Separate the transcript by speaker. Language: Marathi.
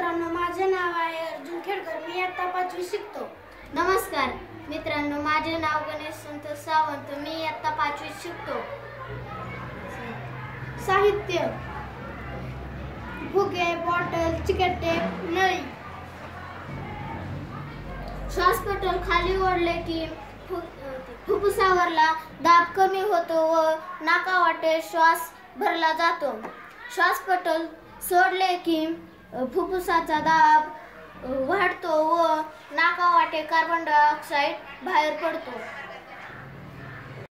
Speaker 1: मित्रांनो, माझे नाव आहे अर्जुन खेडकर. मी इयत्ता 5वी शिकतो.
Speaker 2: नमस्कार मित्रांनो, माझे नाव गणेश संतोष सावंत. मी इयत्ता 5वी शिकतो.
Speaker 1: साहित्य: फुगे, बॉटल, चिकटे, नळी.
Speaker 2: श्वास पटल खाली ओढले की फुफ्फुसावरला दाब कमी होतो व नाकावाटे श्वास भरला जातो. श्वास पटल सोडले की फुफ्फुसाचा दाब वाढतो व नाकावाटे कार्बन डायऑक्साईड बाहेर पडतो.